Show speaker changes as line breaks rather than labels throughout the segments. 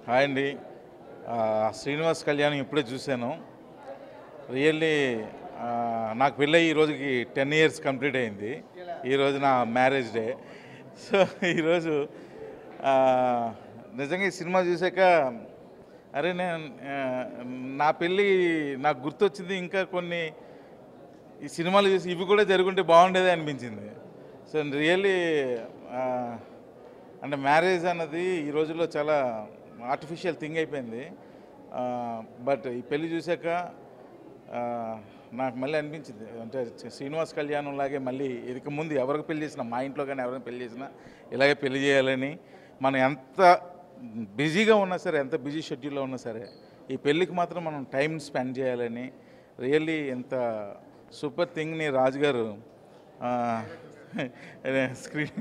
Hi అండి. శ్రీనివాస్ కళ్యాణం ఇప్పుడే చూశాను. రియల్లీ నాకు పెళ్ళి ఈ రోజుకి 10 ఇయర్స్ కంప్లీట్ అయింది. ఈరోజు నా మ్యారేజ్ డే. సో ఈరోజు ఆ, నిజంగా ఈ సినిమా చూశాక అరే నేను నా పెళ్ళి నాకు గుర్తొచ్చింది. ఇంకా కొన్ని ఈ సినిమాలు చూసి ఇవి కూడా జరుగుంటే బాగుండేది అనిపించింది. సో రియల్లీ అంటే మ్యారేజ్ అన్నది ఈ రోజుల్లో చాలా ఆర్టిఫిషియల్ థింగ్ అయిపోయింది. బట్ ఈ పెళ్ళి చూశాక నాకు మళ్ళీ అనిపించింది, అంటే శ్రీనివాస్ కళ్యాణం లాగే మళ్ళీ ఇదికి ముందు ఎవరికి పెళ్లి చేసినా, మా ఇంట్లో కానీ ఎవరైనా పెళ్లి చేసినా ఇలాగే పెళ్లి చేయాలని, మనం ఎంత బిజీగా ఉన్నా సరే, ఎంత బిజీ షెడ్యూల్లో ఉన్నా సరే ఈ పెళ్ళికి మాత్రం మనం టైం స్పెండ్ చేయాలని, రియల్లీ ఎంత సూపర్ థింగ్ని రాజుగారు స్క్రీన్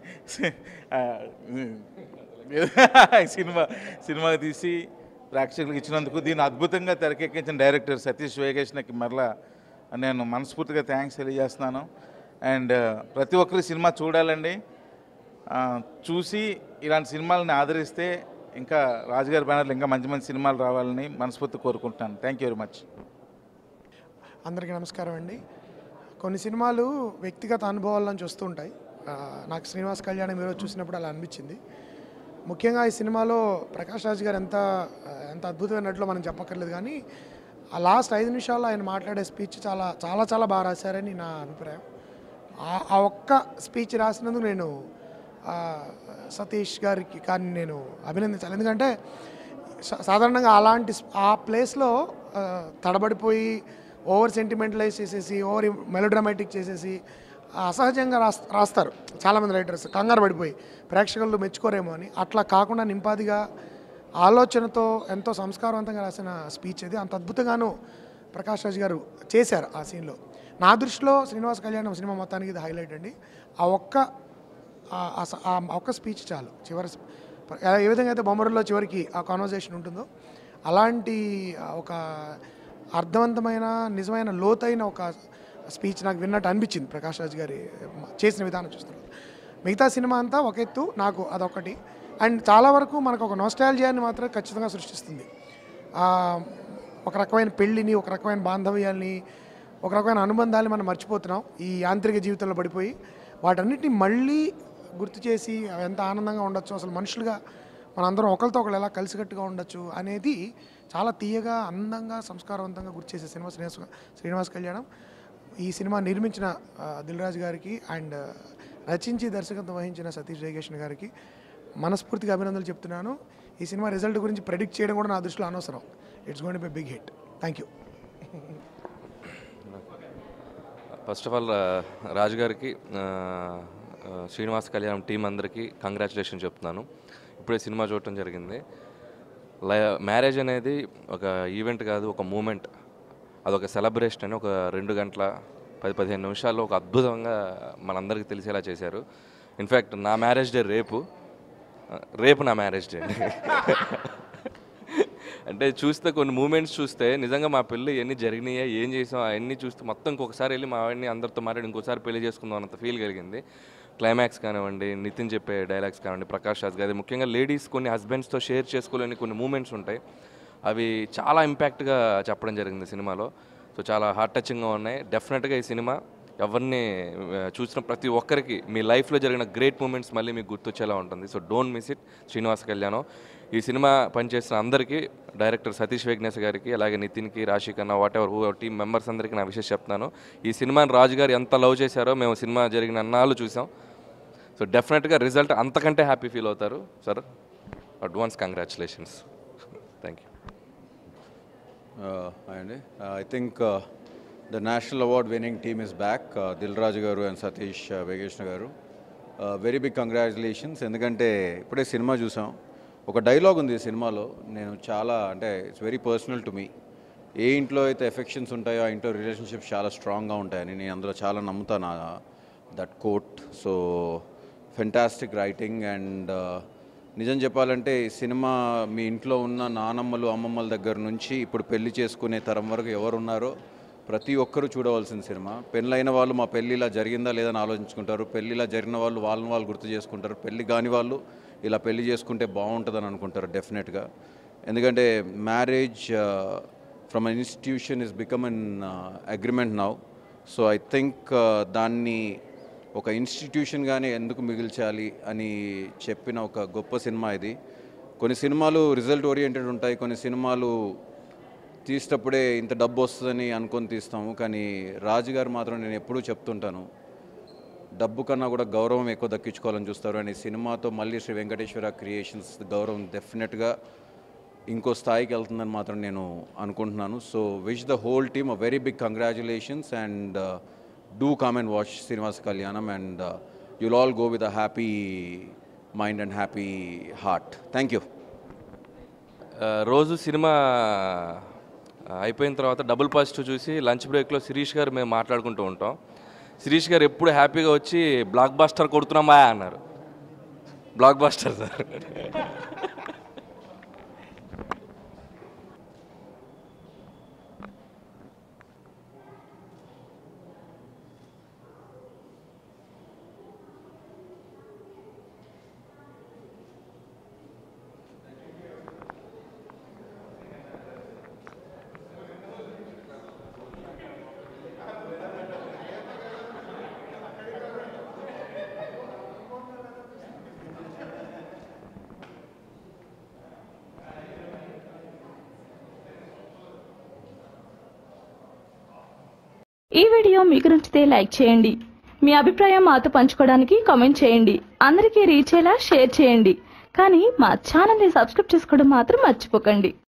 సినిమాకి తీసి ప్రేక్షకులకు ఇచ్చినందుకు, దీన్ని అద్భుతంగా తెరకెక్కించిన డైరెక్టర్ సతీష్ వేగేష్కి మరలా నేను మనస్ఫూర్తిగా థ్యాంక్స్ తెలియజేస్తున్నాను. అండ్ ప్రతి ఒక్కరి సినిమా చూడాలండి. చూసి ఇలాంటి సినిమాలని ఆదరిస్తే ఇంకా రాజుగారి బ్యానర్లు ఇంకా మంచి మంచి సినిమాలు రావాలని మనస్ఫూర్తి కోరుకుంటున్నాను. Thank you very much.
అందరికీ నమస్కారం అండి. కొన్ని సినిమాలు వ్యక్తిగత అనుభవాలను చూస్తూ ఉంటాయి. నాకు శ్రీనివాస్ కళ్యాణం ఈరోజు చూసినప్పుడు అలా అనిపించింది. ముఖ్యంగా ఈ సినిమాలో ప్రకాష్ రాజ్ గారు ఎంత అద్భుతమైనట్లు మనం చెప్పక్కర్లేదు, కానీ ఆ లాస్ట్ 5 నిమిషాల్లో ఆయన మాట్లాడే స్పీచ్ చాలా చాలా చాలా బాగా రాశారని నా అభిప్రాయం. ఆ ఒక్క స్పీచ్ రాసినందుకు నేను సతీష్ గారికి కానీ నేను అభినందించాలి. ఎందుకంటే సాధారణంగా అలాంటి ఆ ప్లేస్లో తడబడిపోయి ఓవర్ సెంటిమెంటలైజ్ చేసేసి, ఓవర్ మెలోడ్రామాటిక్ చేసేసి అసహజంగా రాస్తారు చాలామంది రైటర్స్, కంగారు పడిపోయి ప్రేక్షకులు మెచ్చుకోరేమో అని. అట్లా కాకుండా నింపాదిగా ఆలోచనతో ఎంతో సంస్కారవంతంగా రాసిన స్పీచ్ అది. అంత అద్భుతంగాను ప్రకాష్ రాజ్ గారు చేశారు ఆ సీన్లో. నా దృష్టిలో శ్రీనివాస్ కళ్యాణం సినిమా మొత్తానికి ఇది హైలైట్ అండి. ఆ ఒక్క స్పీచ్ చాలు. చివరి ఏ విధంగా అయితే బొమ్మరులో చివరికి ఆ కాన్వర్జేషన్ ఉంటుందో అలాంటి ఒక అర్థవంతమైన, నిజమైన, లోతైన ఒక స్పీచ్ నాకు విన్నట్టు అనిపించింది ప్రకాష్ రాజ్ గారి చేసిన విధానం చూస్తున్నారు. మిగతా సినిమా అంతా ఒక ఎత్తు, నాకు అదొకటి. అండ్ చాలా వరకు మనకు ఒక నోస్టాల్జియాని మాత్రం ఖచ్చితంగా సృష్టిస్తుంది. ఒక రకమైన పెళ్ళిని, ఒక రకమైన బాంధవ్యాల్ని, ఒక రకమైన అనుబంధాన్ని మనం మర్చిపోతున్నాం ఈ యాంత్రిక జీవితంలో పడిపోయి. వాటన్నిటిని మళ్ళీ గుర్తు చేసి ఎంత ఆనందంగా ఉండొచ్చు, అసలు మనుషులుగా మనందరం ఒకరితో ఒకరు ఎలా కలిసికట్టుగా ఉండొచ్చు అనేది చాలా తీయగా, అందంగా, సంస్కారవంతంగా గుర్తు చేసే సినిమా శ్రీనివాస్ కళ్యాణం. ఈ సినిమా నిర్మించిన దిల్ రాజు గారికి అండ్ రచించి దర్శకత్వం వహించిన సతీష్ జయకేషన్ గారికి మనస్ఫూర్తిగా అభినందనలు చెప్తున్నాను. ఈ సినిమా రిజల్ట్ గురించి ప్రెడిక్ట్ చేయడం కూడా నా దృష్టిలో అనవసరం. It's going to be big hit. Thank you.
First of all Raju గారికి, శ్రీనివాస్ కళ్యాణం టీం అందరికీ కంగ్రాచులేషన్ చెప్తున్నాను. ఇప్పుడే సినిమా చూడటం జరిగింది. మ్యారేజ్ అనేది ఒక ఈవెంట్ కాదు, ఒక మూమెంట్. అదొక సెలబ్రేషన్ అని ఒక 2 గంటల 10-15 నిమిషాల్లో ఒక అద్భుతంగా మనందరికీ తెలిసేలా చేశారు. ఇన్ఫ్యాక్ట్ నా మ్యారేజ్ డే రేపు నా మ్యారేజ్ డే అండి. అంటే చూస్తే కొన్ని మూమెంట్స్ చూస్తే నిజంగా మా పెళ్ళి ఎన్ని జరిగినాయా, ఏం చేసాం అవన్నీ చూస్తే మొత్తం ఇంకొకసారి వెళ్ళి మా వాడిని అందరితో మాట్లాడి ఇంకోసారి పెళ్లి చేసుకుందాం అన్నంత ఫీల్ కలిగింది. క్లైమాక్స్ కానివ్వండి, నితిన్ చెప్పే డైలాగ్స్ కానివ్వండి, ప్రకాష్ రాజ్ గారి, ముఖ్యంగా లేడీస్ కొన్ని హస్బెండ్స్తో షేర్ చేసుకోలేని కొన్ని మూమెంట్స్ ఉంటాయి. అవి చాలా ఇంపాక్ట్గా చెప్పడం జరిగింది సినిమాలో. సో చాలా హార్ట్ టచింగ్గా ఉన్నాయి. డెఫినెట్గా ఈ సినిమా ఎవరిని చూసిన ప్రతి ఒక్కరికి మీ లైఫ్లో జరిగిన గ్రేట్ మూమెంట్స్ మళ్ళీ మీకు గుర్తొచ్చేలా ఉంటుంది. So don't miss it. Srinivas Kalyanam ఈ సినిమా పనిచేసిన అందరికీ, డైరెక్టర్ సతీష్ వేగ్నేశ్ గారికి, అలాగే నితిన్కి, Raashi Khanna, what ever who team members అందరికీ నా విషయం చెప్తున్నాను. ఈ సినిమాని రాజు గారు ఎంత లవ్ చేశారో మేము సినిమా జరిగిన అన్నాళ్ళు చూసాం. సో డెఫినెట్గా రిజల్ట్ అంతకంటే హ్యాపీ ఫీల్ అవుతారు. Sir, advance congratulations. Thank you.
అండి, I think the national award winning team is back. Dil Raju గారు అండ్ సతీష్ వేగేష్ణ గారు, వెరీ బిగ్ కంగ్రాచులేషన్స్. ఎందుకంటే ఇప్పుడే సినిమా చూసాం. ఒక డైలాగ్ ఉంది ఈ సినిమాలో, నేను చాలా, అంటే it's very personal to me. ఏ ఇంట్లో అయితే ఎఫెక్షన్స్ ఉంటాయో ఆ ఇంట్లో రిలేషన్షిప్స్ చాలా స్ట్రాంగ్గా ఉంటాయని నేను అందులో చాలా నమ్ముతాను that quote. So fantastic writing. And నిజం చెప్పాలంటే ఈ సినిమా మీ ఇంట్లో ఉన్న నానమ్మలు, అమ్మమ్మల దగ్గర నుంచి ఇప్పుడు పెళ్లి చేసుకునే తరం వరకు ఎవరున్నారో ప్రతి ఒక్కరూ చూడవలసిన సినిమా. పెళ్ళైన వాళ్ళు మా పెళ్ళి ఇలా జరిగిందా లేదని ఆలోచించుకుంటారు, పెళ్ళి ఇలా జరిగిన వాళ్ళు వాళ్ళని వాళ్ళు గుర్తు చేసుకుంటారు, పెళ్ళి కాని వాళ్ళు ఇలా పెళ్లి చేసుకుంటే బాగుంటుందని అనుకుంటారు డెఫినెట్గా. ఎందుకంటే marriage from an institution is become an agreement now. So I think దాన్ని ఒక ఇన్స్టిట్యూషన్గానే ఎందుకు మిగిల్చాలి అని చెప్పిన ఒక గొప్ప సినిమా ఇది. కొన్ని సినిమాలు రిజల్ట్ ఓరియంటెడ్ ఉంటాయి, కొన్ని సినిమాలు తీసేటప్పుడే ఇంత డబ్బు వస్తుందని అనుకొని తీస్తాము. కానీ రాజు గారు మాత్రం నేను ఎప్పుడూ చెప్తుంటాను, డబ్బు కన్నా కూడా గౌరవం ఎక్కువ దక్కించుకోవాలని చూస్తారు. అని సినిమాతో మళ్ళీ శ్రీ వెంకటేశ్వర క్రియేషన్స్ గౌరవం డెఫినెట్గా ఇంకో స్థాయికి వెళ్తుందని మాత్రం నేను అనుకుంటున్నాను. So wish the whole team a very big congratulations and do come and watch Srinivasa Kalyanam and you'll all go with a happy mind and happy heart. Thank you.
రోజు సినిమా అయిపోయిన తర్వాత డబుల్ పాజిటివ్ చూసి లంచ్ బ్రేక్లో శిరీష్ గారు మేము మాట్లాడుకుంటూ ఉంటాం. శిరీష్ గారు ఎప్పుడు హ్యాపీగా వచ్చి బ్లాక్ బాస్టర్ కొడుతున్నామా అన్నారు. Blockbuster sir.
ఈ వీడియో మీకు నచ్చితే లైక్ చేయండి. మీ అభిప్రాయం మాతో పంచుకోవడానికి కామెంట్ చేయండి. అందరికీ రీచ్ అయ్యేలా షేర్ చేయండి. కానీ మా ఛానల్ని సబ్స్క్రైబ్ చేసుకోవడం మాత్రం మర్చిపోకండి.